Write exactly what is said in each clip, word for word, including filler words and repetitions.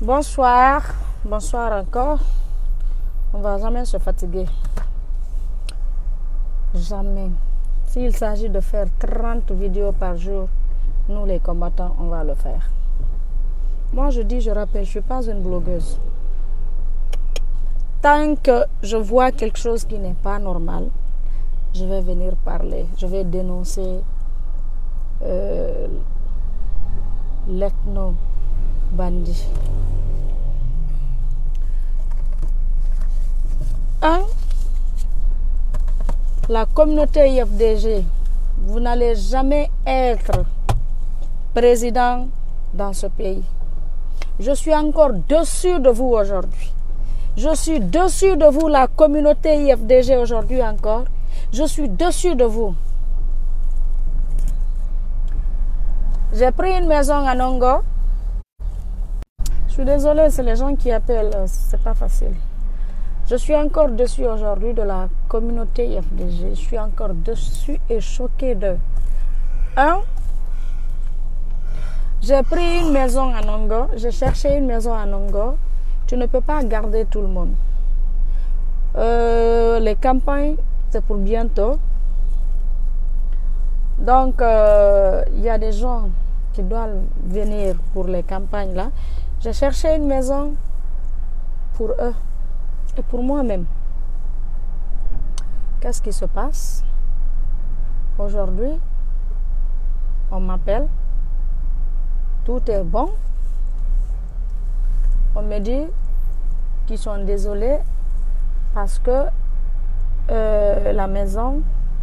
Bonsoir, bonsoir encore. On ne va jamais se fatiguer. Jamais. S'il s'agit de faire trente vidéos par jour, nous les combattants, on va le faire. Moi, je dis, je rappelle, je ne suis pas une blogueuse. Tant que je vois quelque chose qui n'est pas normal, je vais venir parler. Je vais dénoncer euh, l'ethno-bandit. Un, la communauté I F D G, vous n'allez jamais être président dans ce pays. Je suis encore dessus de vous aujourd'hui. Je suis dessus de vous, la communauté I F D G aujourd'hui encore. Je suis dessus de vous. J'ai pris une maison à Nongo. Je suis désolée, c'est les gens qui appellent, c'est pas facile. Je suis encore dessus aujourd'hui de la communauté I F D G. Je suis encore dessus et choquée de... Un, j'ai pris une maison à Nongo. J'ai cherché une maison à Nongo. Tu ne peux pas garder tout le monde. Euh, les campagnes, c'est pour bientôt. Donc, il euh, y a des gens qui doivent venir pour les campagnes là. J'ai cherché une maison pour eux. Et pour moi-même, qu'est-ce qui se passe? Aujourd'hui, on m'appelle, tout est bon. On me dit qu'ils sont désolés parce que euh, la maison,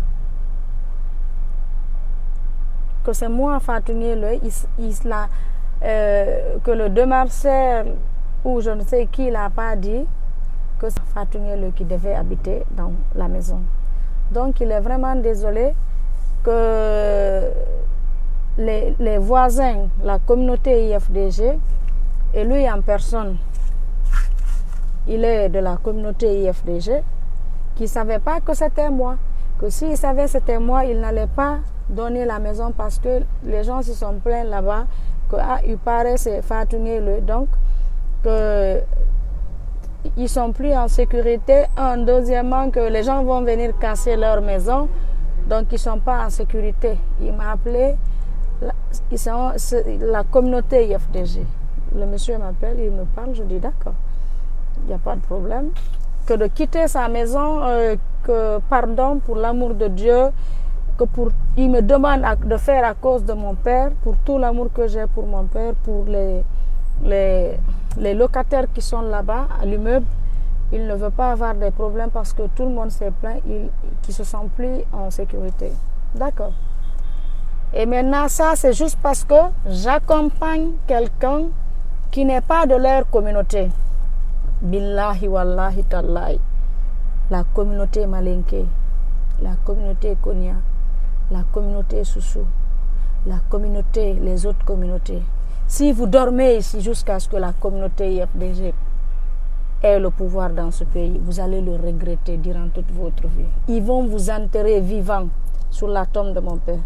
que c'est moi, Fatou Niele, il, il, euh, que le démarcheur ou je ne sais qui l'a pas dit, que c'est Fatou Niele qui devait habiter dans la maison. Donc il est vraiment désolé que les, les voisins, la communauté I F D G, et lui en personne, il est de la communauté I F D G, qui ne savait pas que c'était moi. Que s'il savait que c'était moi, il n'allait pas donner la maison parce que les gens se sont plaints là-bas, que ah, il paraît c'est Fatou Niele, donc que ils sont plus en sécurité. Un, deuxièmement, que les gens vont venir casser leur maison, donc ils ne sont pas en sécurité. Il m'a appelé, ils sont, la communauté I F D G. Le monsieur m'appelle, il me parle, je dis d'accord, il n'y a pas de problème. Que de quitter sa maison, euh, que pardon pour l'amour de Dieu, que pour, il me demande à, de faire à cause de mon père, pour tout l'amour que j'ai pour mon père, pour les... Les, les locataires qui sont là-bas à l'immeuble, ils ne veulent pas avoir des problèmes parce que tout le monde s'est plaint, ils ne se sentent plus en sécurité. D'accord. Et maintenant, ça, c'est juste parce que j'accompagne quelqu'un qui n'est pas de leur communauté. Billahi wallahi tallahi. La communauté Malinké, la communauté Konya, la communauté Soussou, la communauté, les autres communautés. Si vous dormez ici jusqu'à ce que la communauté I F D G ait le pouvoir dans ce pays, vous allez le regretter durant toute votre vie. Ils vont vous enterrer vivant sur la tombe de mon père.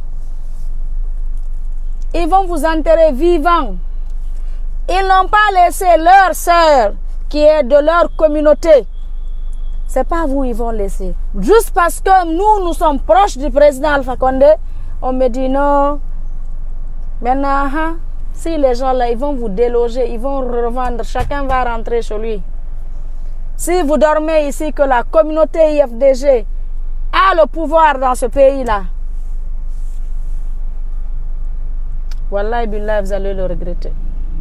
Ils vont vous enterrer vivant. Ils n'ont pas laissé leur sœur qui est de leur communauté. Ce n'est pas vous ils vont laisser. Juste parce que nous, nous sommes proches du président Alpha Condé, on me dit non. Maintenant, hein, si les gens là, ils vont vous déloger, ils vont revendre, chacun va rentrer chez lui. Si vous dormez ici, que la communauté I F D G a le pouvoir dans ce pays-là, wallahi billah, vous allez le regretter.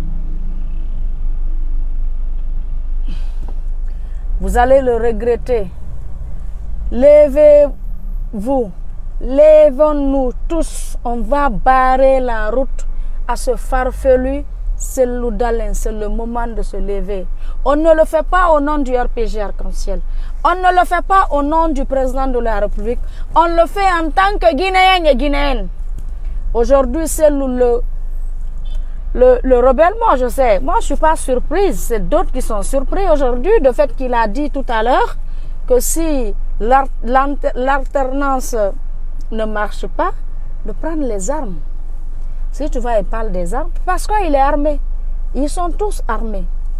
Vous allez le regretter. Levez-vous, levons-nous tous, on va barrer la route à ce farfelu, c'est l'Oudalin, c'est le moment de se lever. On ne le fait pas au nom du R P G Arc-en-Ciel. On ne le fait pas au nom du président de la République. On le fait en tant que Guinéen et Guinéenne. Aujourd'hui, c'est le, le, le rebelle, moi je sais. Moi, je ne suis pas surprise. C'est d'autres qui sont surpris aujourd'hui du fait qu'il a dit tout à l'heure que si l'alternance ne marche pas, de prendre les armes. Si tu vas et parles des armes, parce qu'il est armé. Ils sont tous armés.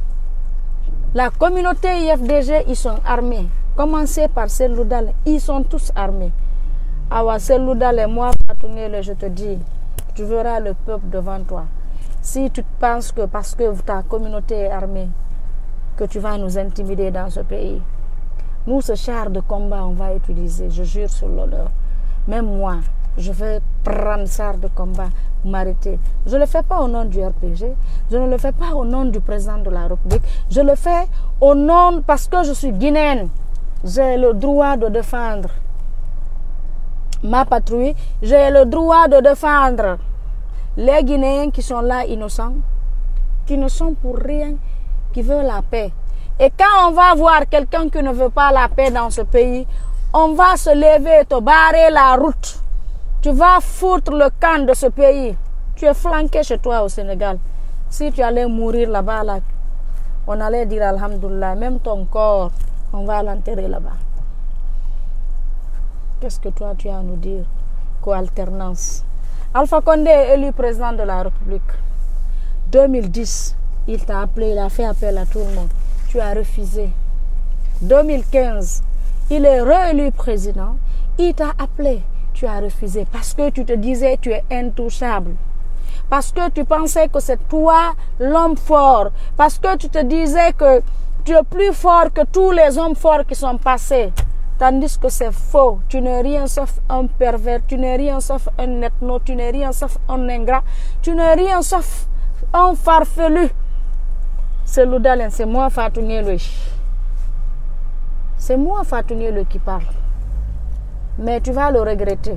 La communauté I F D G, ils sont armés. Commencez par Cellou Dalein, ils sont tous armés. Awa Cellou Dalein, moi, je te dis, tu verras le peuple devant toi. Si tu penses que parce que ta communauté est armée, que tu vas nous intimider dans ce pays, nous, ce char de combat, on va utiliser, je jure sur l'honneur. Même moi, je vais prendre ce char de combat, m'arrêter. Je ne le fais pas au nom du R P G, je ne le fais pas au nom du président de la République, je le fais au nom, parce que je suis guinéenne, j'ai le droit de défendre ma patrouille, j'ai le droit de défendre les Guinéens qui sont là innocents, qui ne sont pour rien, qui veulent la paix. Et quand on va voir quelqu'un qui ne veut pas la paix dans ce pays, on va se lever, te barrer la route. Tu vas foutre le camp de ce pays. Tu es flanqué chez toi au Sénégal. Si tu allais mourir là-bas, là, on allait dire Alhamdoulilah, même ton corps, on va l'enterrer là-bas. Qu'est-ce que toi tu as à nous dire? Co-alternance. Alpha Condé est élu président de la République. deux mille dix, il t'a appelé, il a fait appel à tout le monde. Tu as refusé. deux mille quinze, il est réélu président. Il t'a appelé, tu as refusé. Parce que tu te disais tu es intouchable. Parce que tu pensais que c'est toi l'homme fort. Parce que tu te disais que tu es plus fort que tous les hommes forts qui sont passés. Tandis que c'est faux. Tu n'es rien sauf un pervers. Tu n'es rien sauf un ethno. Tu n'es rien sauf un ingrat. Tu n'es rien sauf un farfelu. Cellou Dalein, c'est moi Fatou Niélo. C'est moi Fatou Niélo qui parle. Mais tu vas le regretter.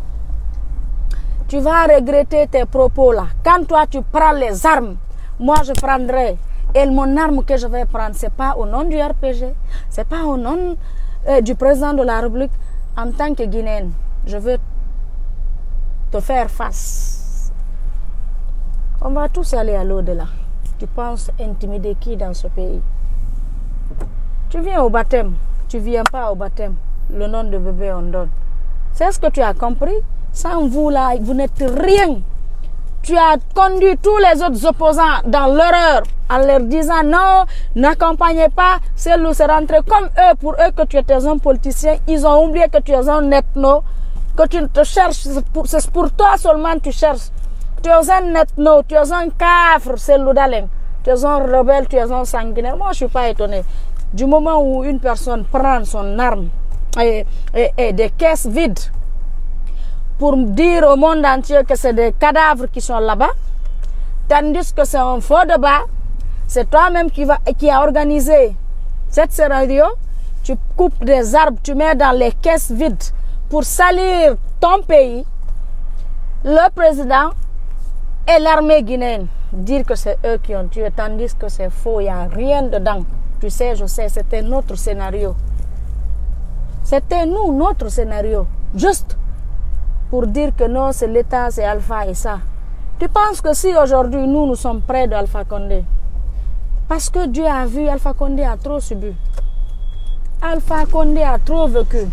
Tu vas regretter tes propos là. Quand toi tu prends les armes, moi je prendrai. Et mon arme que je vais prendre, ce n'est pas au nom du R P G, ce n'est pas au nom euh, du président de la République. En tant que Guinéenne, je veux te faire face. On va tous aller à l'au-delà. Tu penses intimider qui dans ce pays? Tu viens au baptême, tu ne viens pas au baptême. Le nom de bébé on donne. C'est ce que tu as compris? Sans vous là, vous n'êtes rien. Tu as conduit tous les autres opposants dans l'erreur en leur disant non, n'accompagnez pas. Cellou c'est rentré comme eux, pour eux que tu étais un politicien. Ils ont oublié que tu es un ethno, que tu te cherches, c'est pour, pour toi seulement que tu cherches. Tu es un ethno, tu es un cafre, Cellou Dalein. Tu es un rebelle, tu es un sanguinaire. Moi je ne suis pas étonné. Du moment où une personne prend son arme et, et, et des caisses vides, pour dire au monde entier que c'est des cadavres qui sont là-bas, tandis que c'est un faux débat, c'est toi-même qui, va, qui a organisé cette scénario, tu coupes des arbres, tu mets dans les caisses vides pour salir ton pays, le président et l'armée guinéenne, dire que c'est eux qui ont tué, tandis que c'est faux, il n'y a rien dedans. Tu sais, je sais, c'était notre scénario. C'était nous, notre scénario, juste pour dire que non, c'est l'État, c'est Alpha et ça. Tu penses que si aujourd'hui nous, nous sommes près d'Alpha Condé, parce que Dieu a vu, Alpha Condé a trop subi. Alpha Condé a trop vécu.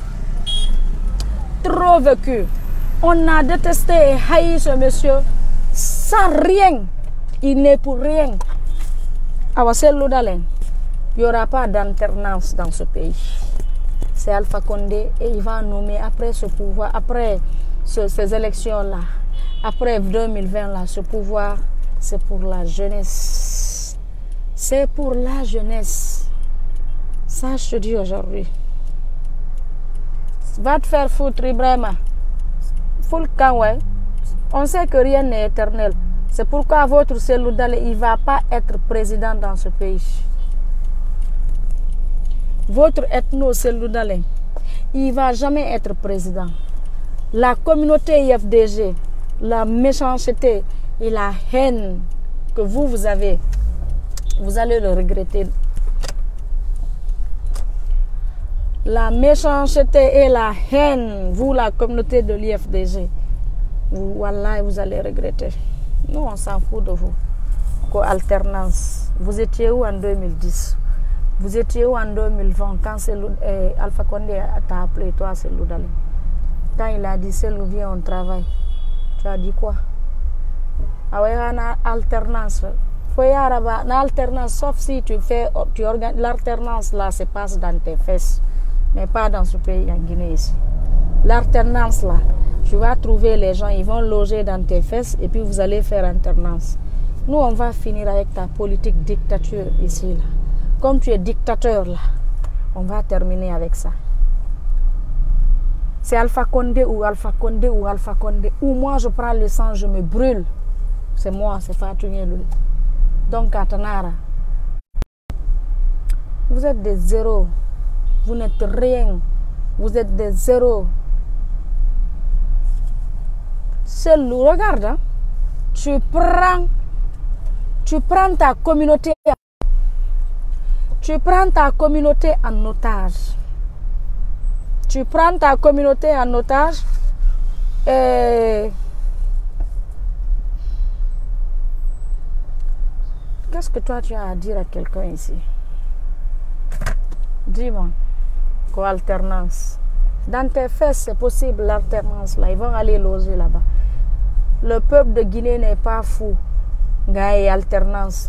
Trop vécu. On a détesté et haï ce monsieur sans rien. Il n'est pour rien. À Cellou Dalein, il n'y aura pas d'alternance dans ce pays. C'est Alpha Condé et il va nommer après ce pouvoir, après ce, ces élections-là, après deux mille vingt, là, ce pouvoir, c'est pour la jeunesse. C'est pour la jeunesse. Ça, je te dis aujourd'hui. Va te faire foutre, Ibrahima. Full camp, ouais. On sait que rien n'est éternel. C'est pourquoi votre Cellou Dalein, il ne va pas être président dans ce pays. Votre ethno Cellou Dalein, il ne va jamais être président. La communauté I F D G, la méchanceté et la haine que vous, vous avez, vous allez le regretter. La méchanceté et la haine, vous, la communauté de l'I F D G, vous, voilà, vous allez regretter. Nous, on s'en fout de vous. Co-alternance. Vous étiez où en deux mille dix? Vous étiez où en deux mille vingt quand eh, Alpha Condé t'a appelé, toi, Cellou Dalein? Quand il a dit Cellou, viens, on travaille. Tu as dit quoi? Ah ouais, on a alternance. Faut y avoir une alternance, sauf si tu fais, tu organises, l'alternance là se passe dans tes fesses, mais pas dans ce pays en Guinée ici. L'alternance là, tu vas trouver les gens, ils vont loger dans tes fesses et puis vous allez faire alternance. Nous, on va finir avec ta politique dictature ici là. Comme tu es dictateur là, on va terminer avec ça. C'est Alpha Condé ou Alpha Condé ou Alpha Condé. Ou moi je prends le sang, je me brûle. C'est moi, c'est Fatou Niélo. Donc Katanara, vous êtes des zéros. Vous n'êtes rien. Vous êtes des zéros. C'est lourd. Regarde, hein? tu prends, tu prends ta communauté, tu prends ta communauté en otage. Tu prends ta communauté en otage et qu'est-ce que toi tu as à dire à quelqu'un ici? Dis-moi. Quoi, alternance? Dans tes fesses, c'est possible l'alternance là. Ils vont aller loger là-bas. Le peuple de Guinée n'est pas fou. Gaï alternance.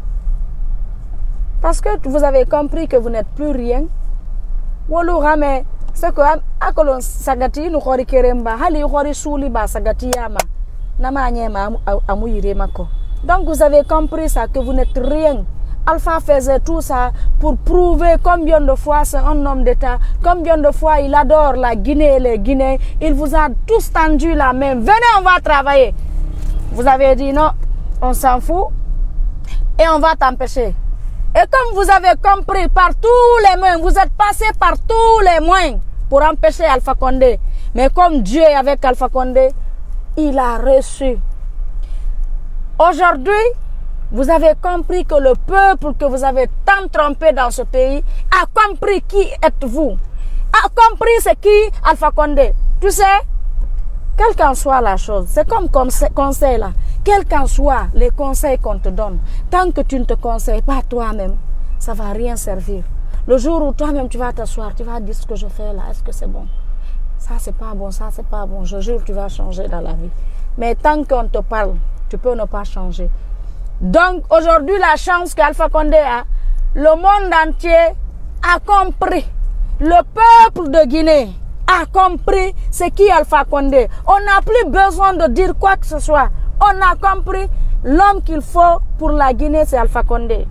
Parce que vous avez compris que vous n'êtes plus rien. Woloura mais c'est que akolon sagati nous khori keremba hali khori souli ba sagati yama nama nyema amuyire mako. Donc vous avez compris ça que vous n'êtes rien. Alpha faisait tout ça pour prouver combien de fois c'est un homme d'État, combien de fois il adore la Guinée et les Guinéens. Il vous a tous tendu la main. Venez, on va travailler. Vous avez dit non, on s'en fout et on va t'empêcher. Et comme vous avez compris par tous les moyens, vous êtes passé par tous les moyens pour empêcher Alpha Condé. Mais comme Dieu est avec Alpha Condé, il a reçu. Aujourd'hui, vous avez compris que le peuple que vous avez tant trompé dans ce pays a compris qui êtes-vous. A compris c'est qui Alpha Condé. Tu sais, quelle qu'en soit la chose, c'est comme conseil là. Quels qu'en soient les conseils qu'on te donne, tant que tu ne te conseilles pas toi-même, ça ne va rien servir. Le jour où toi-même tu vas t'asseoir, tu vas dire ce que je fais là, est-ce que c'est bon? Ça c'est pas bon, ça c'est pas bon. Je jure que tu vas changer dans la vie. Mais tant qu'on te parle, tu peux ne pas changer. Donc aujourd'hui, la chance qu'Alpha Condé a, le monde entier a compris. Le peuple de Guinée a compris c'est qui Alpha Condé. On n'a plus besoin de dire quoi que ce soit. On a compris l'homme qu'il faut pour la Guinée, c'est Alpha Condé.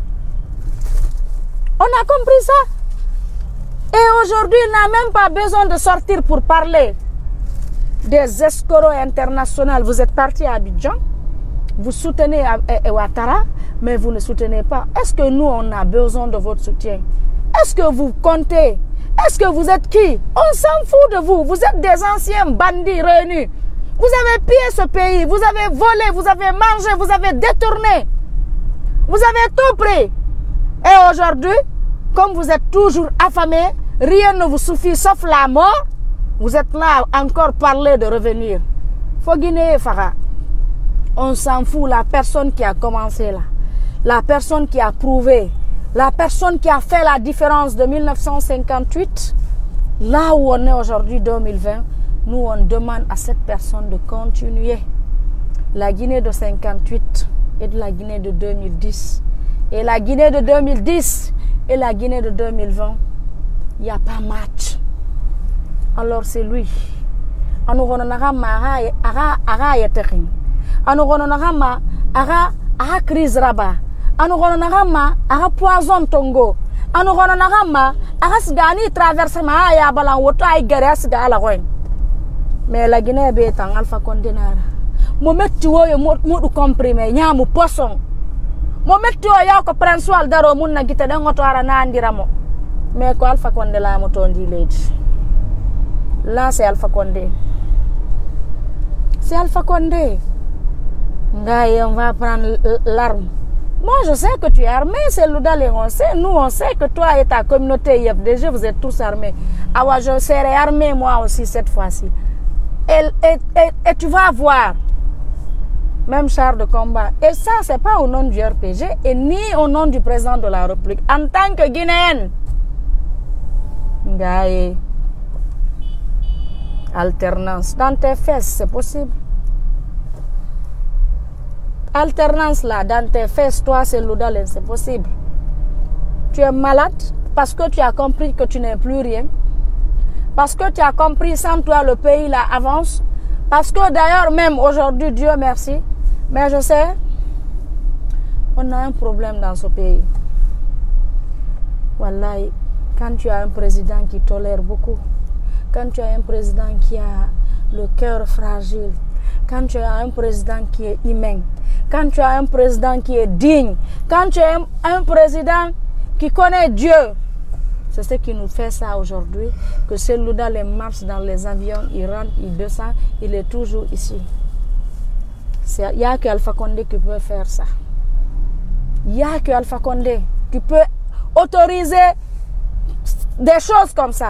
On a compris ça. Et aujourd'hui, il n'a même pas besoin de sortir pour parler des escrocs internationaux. Vous êtes parti à Abidjan, vous soutenez Ouattara, mais vous ne soutenez pas. Est-ce que nous, on a besoin de votre soutien? Est-ce que vous comptez? Est-ce que vous êtes qui? On s'en fout de vous. Vous êtes des anciens bandits réunis. Vous avez pillé ce pays, vous avez volé, vous avez mangé, vous avez détourné. Vous avez tout pris. Et aujourd'hui, comme vous êtes toujours affamés, rien ne vous suffit sauf la mort, vous êtes là encore parler de revenir. Faut Guinée, Farah. On s'en fout, la personne qui a commencé là, la personne qui a prouvé, la personne qui a fait la différence de mille neuf cent cinquante-huit, là où on est aujourd'hui, deux mille vingt, nous on demande à cette personne de continuer. La Guinée de cinquante-huit et de la Guinée de deux mille dix. Et la Guinée de deux mille dix et la Guinée de deux mille vingt, il n'y a pas match. Alors c'est lui. Ara crise rabat. Anu gononagama ara poison tongo. Anu gononagama ara sgani traversement ya balan woto ay gare asga ala koy. Mais la Guinée be tan Alpha Condé nara. Mo metti wo yo modu comprimé nyaamu poisson. Mo metti o ya ko prince daro mun na gita den ngoto ara na andiramo. Mais ko Alpha Condé la mo tondi lady. Là c'est Alpha Condé. C'est Alpha Condé. Ngaye, on va prendre l'arme. Moi, je sais que tu es armé, c'est l'Oudalé, on sait. Nous, on sait que toi et ta communauté I F D G, vous êtes tous armés. Ah, je serai armé, moi aussi, cette fois-ci. Et, et, et, et tu vas voir. Même char de combat. Et ça, c'est pas au nom du R P G et ni au nom du président de la République. En tant que Guinéenne. Ngaye. Alternance. Dans tes fesses, c'est possible. alternance là, dans tes fesses, toi, c'est l'Oudal, c'est possible. Tu es malade parce que tu as compris que tu n'es plus rien. Parce que tu as compris, sans toi, le pays là avance. Parce que d'ailleurs, même aujourd'hui, Dieu merci, mais je sais, on a un problème dans ce pays. Voilà, quand tu as un président qui tolère beaucoup, quand tu as un président qui a le cœur fragile, quand tu as un président qui est humain, quand tu as un président qui est digne, quand tu as un, un président qui connaît Dieu, c'est ce qui nous fait ça aujourd'hui, que celui-là les marche dans les avions, il rentre, il descend, il est toujours ici. Il n'y a que Alpha Condé qui peut faire ça. Il n'y a que Alpha Condé qui peut autoriser des choses comme ça.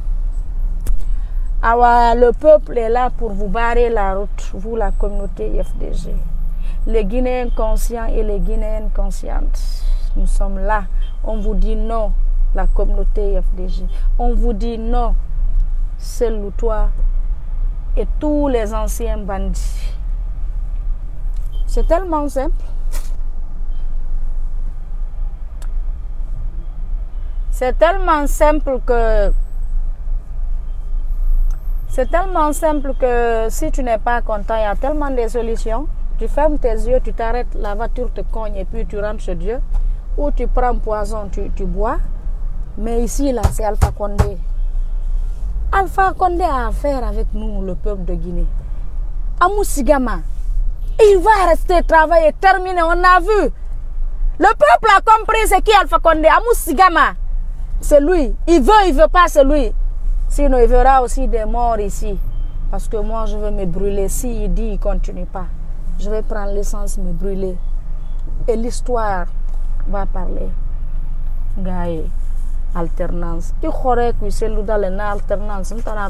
Alors, le peuple est là pour vous barrer la route, vous la communauté I F D G. Les Guinéens conscients et les Guinéennes conscientes, nous sommes là. On vous dit non, la communauté I F D G. On vous dit non, seul toi et tous les anciens bandits. C'est tellement simple. C'est tellement simple que c'est tellement simple que si tu n'es pas content, il y a tellement de solutions. Tu fermes tes yeux, tu t'arrêtes, la voiture te cogne et puis tu rentres chez Dieu. Ou tu prends poison, tu, tu bois. Mais ici, là, c'est Alpha Condé. Alpha Condé a affaire avec nous, le peuple de Guinée. Amou Sigama, il va rester travailler, terminer, on a vu. Le peuple a compris c'est qui Alpha Condé. Amou Sigama, c'est lui. Il veut, il veut pas, c'est lui. Sinon, il verra aussi des morts ici. Parce que moi, je veux me brûler. S'il dit, il ne continue pas. Je vais prendre l'essence, me brûler. Et l'histoire va parler. Gaïe, alternance. Tu crois que c'est l'alternance.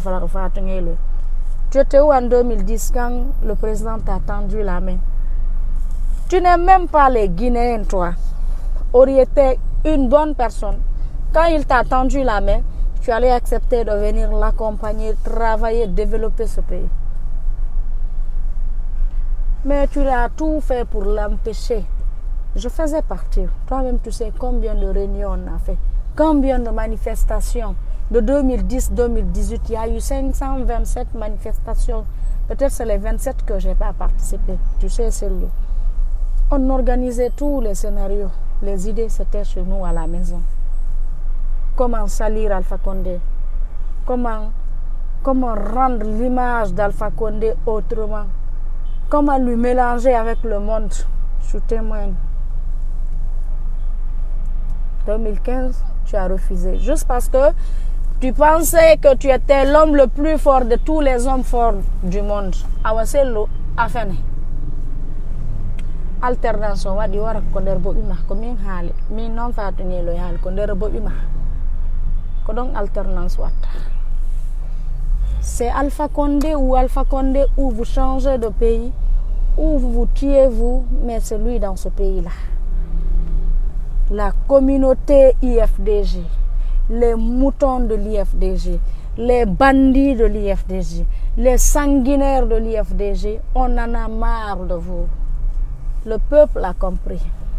Tu étais où en deux mille dix quand le président t'a tendu la main? Tu n'es même pas les Guinéens, toi. Aurait été une bonne personne. Quand il t'a tendu la main, tu allais accepter de venir l'accompagner, travailler, développer ce pays. Mais tu as tout fait pour l'empêcher. Je faisais partir. Toi-même, tu sais combien de réunions on a fait. Combien de manifestations. De deux mille dix à deux mille dix-huit, il y a eu cinq cent vingt-sept manifestations. Peut-être c'est les vingt-sept que je n'ai pas participé. Tu sais, c'est lui. On organisait tous les scénarios. Les idées, c'était chez nous à la maison. Comment salir Alpha Condé? Comment, comment rendre l'image d'Alpha Condé autrement? Comment lui mélanger avec le monde? Je témoigne. deux mille quinze, tu as refusé. Juste parce que tu pensais que tu étais l'homme le plus fort de tous les hommes forts du monde. Awaselo afene. Alternance wa di wara konder bo ima ko min haali min non fa to ngelo haali konder bo ima. Donc alternance watt. C'est Alpha Condé ou Alpha Condé où vous changez de pays, où vous vous tuez vous, mais c'est lui dans ce pays-là. La communauté I F D G, les moutons de l'I F D G, les bandits de l'I F D G, les sanguinaires de l'I F D G, on en a marre de vous. Le peuple a compris.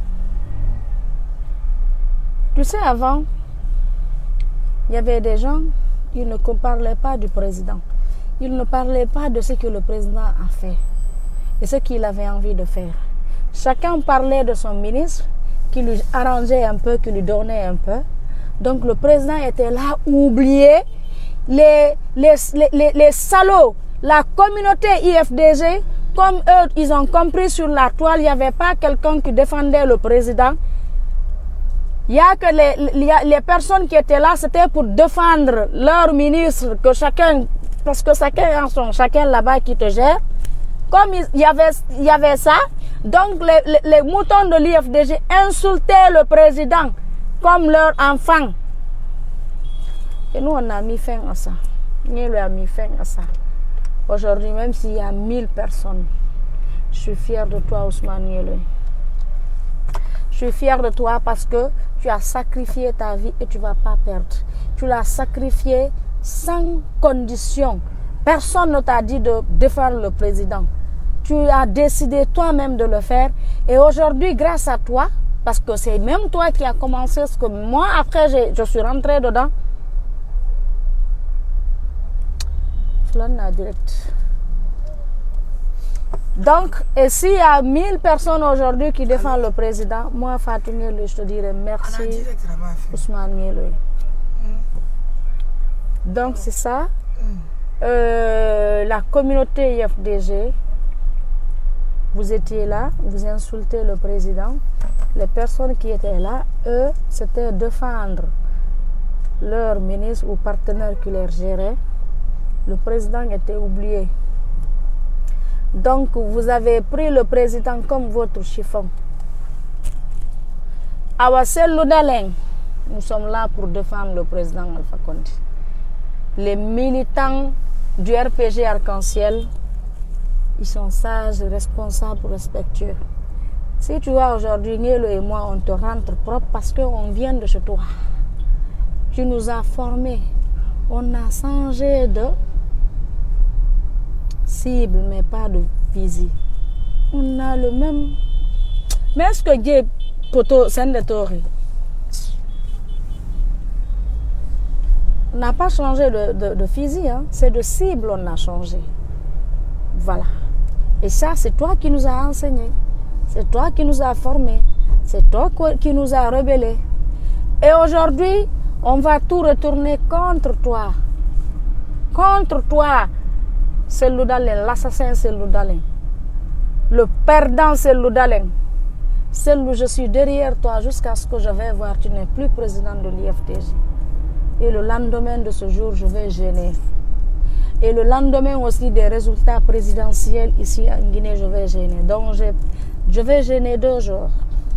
Tu sais, avant, il y avait des gens, ils ne parlaient pas du président. Ils ne parlaient pas de ce que le président a fait et ce qu'il avait envie de faire. Chacun parlait de son ministre qui lui arrangeait un peu, qui lui donnait un peu. Donc le président était là, oublié. Les, les, les, les salauds, la communauté I F D G, comme eux, ils ont compris sur la toile, il n'y avait pas quelqu'un qui défendait le président. Il y a que les, les personnes qui étaient là, c'était pour défendre leur ministre, que chacun, parce que chacun en son, chacun là-bas qui te gère. Comme il y avait, il y avait ça, donc les, les, les moutons de l'I F D G insultaient le président comme leur enfant. Et nous, on a mis fin à ça. Nous, on a mis fin à ça. Aujourd'hui, même s'il y a mille personnes, je suis fière de toi, Ousmane Niéloy. Je suis fière de toi parce que tu as sacrifié ta vie et tu ne vas pas perdre. Tu l'as sacrifié sans condition. Personne ne t'a dit de défendre le président. Tu as décidé toi-même de le faire. Et aujourd'hui, grâce à toi, parce que c'est même toi qui as commencé ce que moi, après, je suis rentrée dedans. Direct. Donc, et s'il y a mille personnes aujourd'hui qui défendent le président, moi, Fatou Nguyeloye, je te dirais merci, Ousmane Nguyeloye. Donc, c'est ça. Euh, la communauté I F D G, vous étiez là, vous insultez le président. Les personnes qui étaient là, eux, c'était défendre leur ministre ou partenaire qui les gérait. Le président était oublié. Donc, vous avez pris le président comme votre chiffon. Awasel Loudaleng, nous sommes là pour défendre le président Alpha Condé. Les militants du R P G Arc-en-Ciel, ils sont sages, responsables, respectueux. Si tu vois aujourd'hui, Nguyeloye et moi, on te rentre propre parce qu'on vient de chez toi. Tu nous as formés. On a changé de cible, mais pas de visée. On a le même. Mais est-ce que Dieu poto Sendetori? On n'a pas changé de, de, de physique, hein? C'est de cible on a changé. Voilà. Et ça, c'est toi qui nous as enseigné. C'est toi qui nous as formés. C'est toi qui nous as rebellés. Et aujourd'hui, on va tout retourner contre toi. Contre toi. C'est Loudaleng. L'assassin, c'est Loudaleng. Le perdant, c'est Loudaleng. C'est où je suis derrière toi jusqu'à ce que je vais voir. Tu n'es plus président de l'I F D G. Et le lendemain de ce jour, je vais gêner. Et le lendemain aussi des résultats présidentiels ici en Guinée, je vais gêner. Donc, je, je vais gêner deux jours.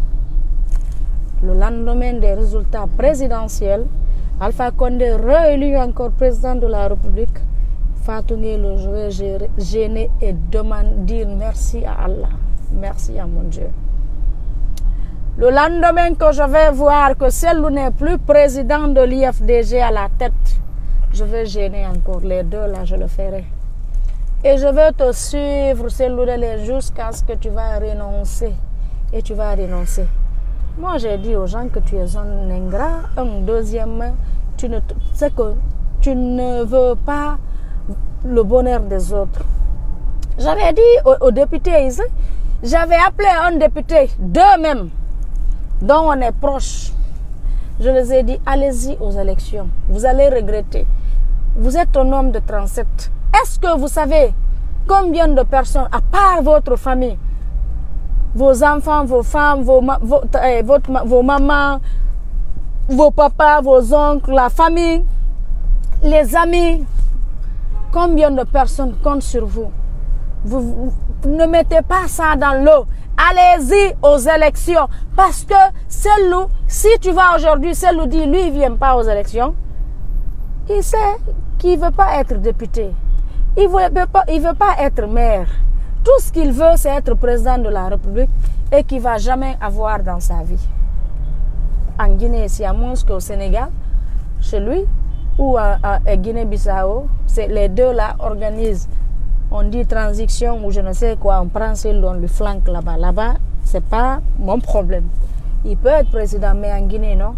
Le lendemain des résultats présidentiels, Alpha Condé réélu encore président de la République. Fatou Nguyeloye, je vais gêner et demander, dire merci à Allah. Merci à mon Dieu. Le lendemain que je vais voir que celle-là n'est plus président de l'I F D G à la tête, je vais gêner encore les deux, là, je le ferai. Et je vais te suivre, celle-là, jusqu'à ce que tu vas renoncer. Et tu vas renoncer. Moi, j'ai dit aux gens que tu es un ingrat. Un deuxième, tu ne, c'est que tu ne veux pas le bonheur des autres. J'avais dit aux, aux députés ici, j'avais appelé un député, deux même, dont on est proche. Je les ai dit, allez-y aux élections. Vous allez regretter. Vous êtes un homme de trente-sept. Est-ce que vous savez combien de personnes, à part votre famille, vos enfants, vos femmes, vos, vos, eh, votre, vos mamans, vos papas, vos oncles, la famille, les amis, combien de personnes comptent sur vous? Vous, vous ne mettez pas ça dans l'eau. Allez-y aux élections. Parce que celui, si tu vas aujourd'hui, celui dit, lui, il ne vient pas aux élections. Il sait qu'il ne veut pas être député. Il ne veut pas, il veut pas être maire. Tout ce qu'il veut, c'est être président de la République et qu'il ne va jamais avoir dans sa vie. En Guinée, c'est à moins qu'au Sénégal, chez lui, ou à, à Guinée-Bissau, les deux là organisent. On dit transition ou je ne sais quoi, on prend celui on lui flanque là-bas. Là-bas, ce n'est pas mon problème. Il peut être président, mais en Guinée, non.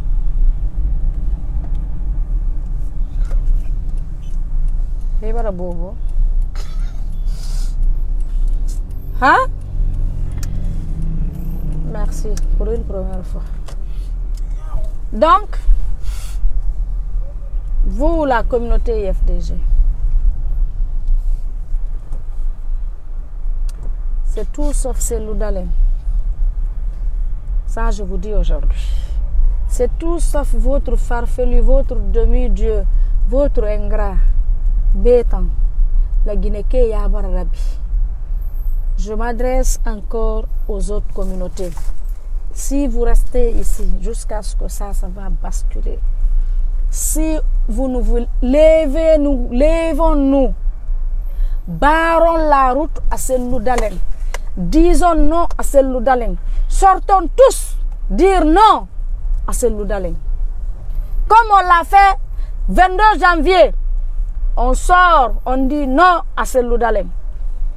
Hein? Merci pour une première fois. Donc, vous, la communauté I F D G, c'est tout sauf Cellou Dalein. Ça, je vous dis aujourd'hui. C'est tout sauf votre farfelu, votre demi-dieu, votre ingrat, Bétan, la Guinée-Ké Yabararabi. Je m'adresse encore aux autres communautés. Si vous restez ici jusqu'à ce que ça, ça va basculer. Si vous nous vous levez, nous levons-nous, barrons la route à Cellou Dalein. Disons non à Cellou Dalein. Sortons tous dire non à Cellou Dalein. Comme on l'a fait vingt-deux janvier, on sort, on dit non à Cellou Dalein.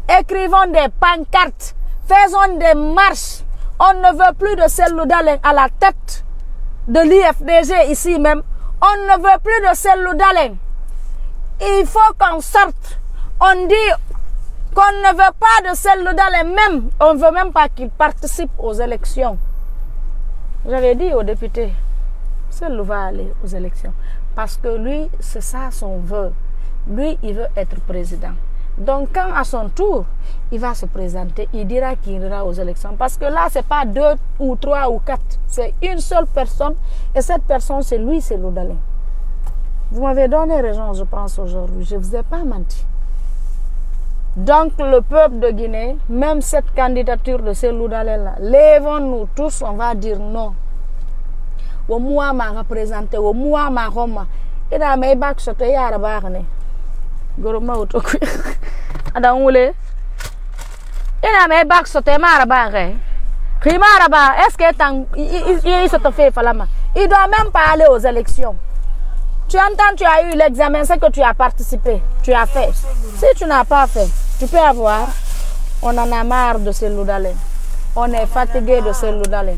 Écrivons des pancartes. Faisons des marches. On ne veut plus de Cellou Dalein à la tête de l'I F D G ici même. On ne veut plus de Cellou Dalein. Il faut qu'on sorte. On dit qu'on ne veut pas de Cellou Dalein même. On ne veut même pas qu'il participe aux élections. J'avais dit aux députés, Cellou va aller aux élections. Parce que lui, c'est ça son vœu. Lui, il veut être président. Donc, quand à son tour, il va se présenter, il dira qu'il ira aux élections. Parce que là, ce n'est pas deux ou trois ou quatre. C'est une seule personne. Et cette personne, c'est lui, c'est Cellou Dalein. Vous m'avez donné raison, je pense, aujourd'hui. Je ne vous ai pas menti. Donc, le peuple de Guinée, même cette candidature de Cellou Dalein, lèvons-nous tous, on va dire non. Au moins, ma représenté, au moins, ma Roma. Et dans mes bacs, je te y a Goroma autoku. Ada ngule. Ina me bak sote mara bare. Rimara ba, est-ce que tant il se te fait falama. Il doit même pas aller aux élections. Tu entends, tu as eu l'examen, c'est que tu as participé, tu as fait. Si tu n'as pas fait, tu peux avoir. On en a marre de Cellou Dalein. On est fatigué de Cellou Dalein.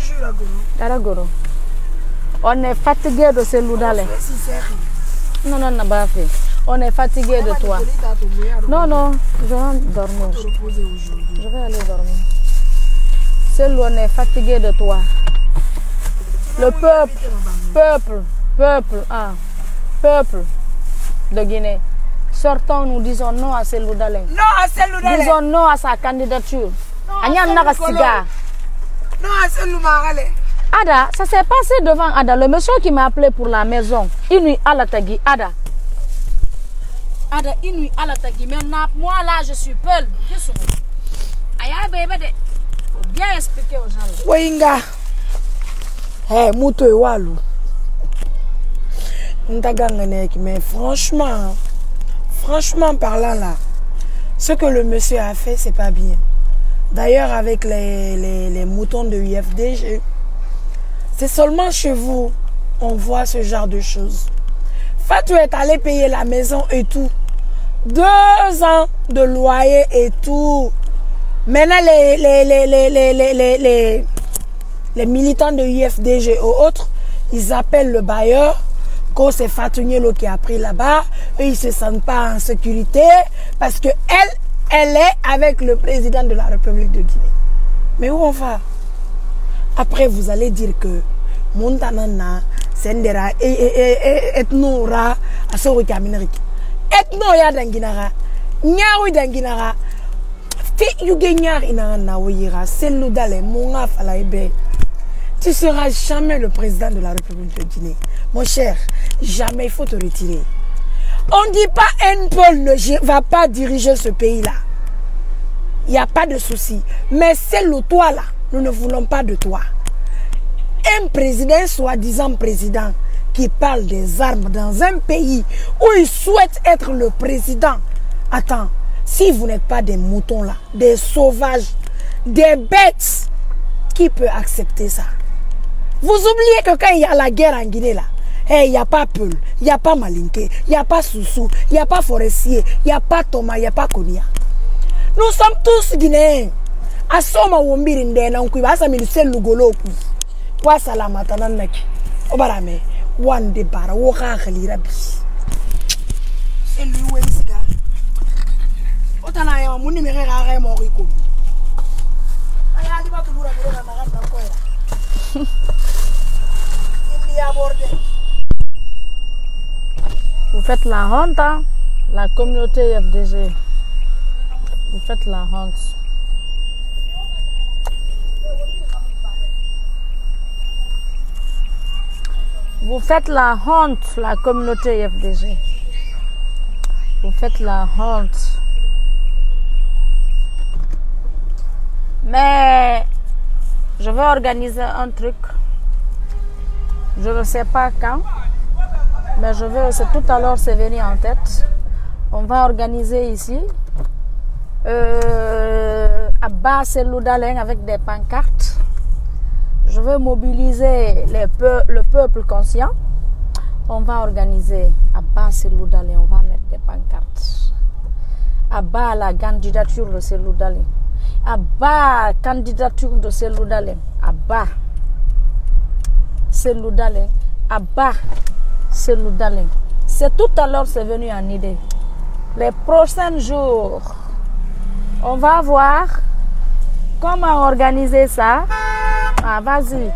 On est fatigué de Cellou Dalein. Non, non, non, pas fait. On est fatigué de toi. Non, non, je vais dormir. Je vais aller dormir. Cellou, on est fatigué de toi. Le peuple, peuple, peuple, ah, peuple de Guinée. Sortons, nous disons non à Cellou Dalein. Non à Cellou Dalein. Disons non à sa candidature. Non à Cellou Marale. Ada, ça s'est passé devant Ada. Le monsieur qui m'a appelé pour la maison. Inui Alatagi, Ada. Ada Inui Alatagi. Maintenant, moi là, je suis Peul. Aya bébé, faut bien expliquer aux gens. Wenga. Eh, Mouto et Walou. Mais franchement, franchement parlant là, ce que le monsieur a fait, c'est pas bien. D'ailleurs, avec les, les, les moutons de U F D G, c'est seulement chez vous on voit ce genre de choses. Fatou est allé payer la maison et tout. Deux ans de loyer et tout. Maintenant, les, les, les, les, les, les, les, les, les militants de U F D G ou autres, ils appellent le bailleur. Quand c'est Fatou Nielo qui a pris là-bas, eux, ils ne se sentent pas en sécurité parce que elle, elle est avec le président de la République de Guinée. Mais où on va? Après, vous allez dire que Montanana, Sendera, Etnora, Asoro Kaminariki. Etno ya danginara, Nyawi danginara, Fi Yugenyar inana Wira, Cellou Dalein, Monga Falaïbe. Tu seras jamais le président de la République de Guinée. Mon cher, jamais il faut te retirer. On ne dit pas un pôle ne va pas diriger ce pays-là. Il n'y a pas de souci. Mais c'est le toi là. Nous ne voulons pas de toi. Un président, soi-disant président, qui parle des armes dans un pays où il souhaite être le président. Attends, si vous n'êtes pas des moutons là, des sauvages, des bêtes, qui peut accepter ça? Vous oubliez que quand il y a la guerre en Guinée là, hey, il n'y a pas Peul, il n'y a pas Malinké, il n'y a pas Soussou, il n'y a pas Forestier, il n'y a pas Thomas, il n'y a pas Konia. Nous sommes tous Guinéens. Asoma wombiri ndena nkwi basa milisel lugoloku. Wa salama tananaki. Obarame wande bara wo ga khalira bi. Elu wen siga. Otana ya muni mere ga ga mo riko. Aya di ba tulura bere na ga na ko ya. Il y a bordé. Vous faites la honte, hein? La communauté F D G. Vous faites la honte. Vous faites la honte, la communauté F D G. Vous faites la honte. Mais je vais organiser un truc. Je ne sais pas quand. Mais je vais, c'est tout à l'heure, c'est venu en tête. On va organiser ici euh, à bas Cellou Dalein avec des pancartes. Je veux mobiliser les peu, le peuple conscient. On va organiser à bas Cellou Dalein, on va mettre des pancartes. à bas la candidature de Cellou Dalein, à bas la candidature de Cellou Dalein, à bas Cellou Dalein, à bas Cellou Dalein. C'est tout à l'heure, c'est venu en idée. Les prochains jours, on va voir comment organiser ça. Ah, vas-y.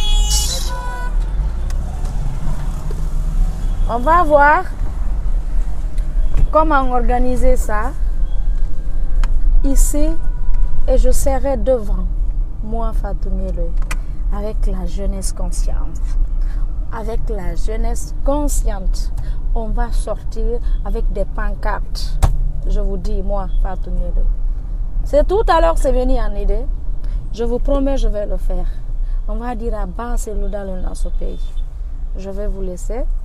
On va voir comment organiser ça ici et je serai devant moi, Fatou Ngeloye, avec la jeunesse consciente. Avec la jeunesse consciente, on va sortir avec des pancartes. Je vous dis, moi, Fatou Ngeloye. C'est tout à l'heure, c'est venu en idée. Je vous promets, je vais le faire. On va dire à bas Cellou Dalein dans ce pays. Je vais vous laisser.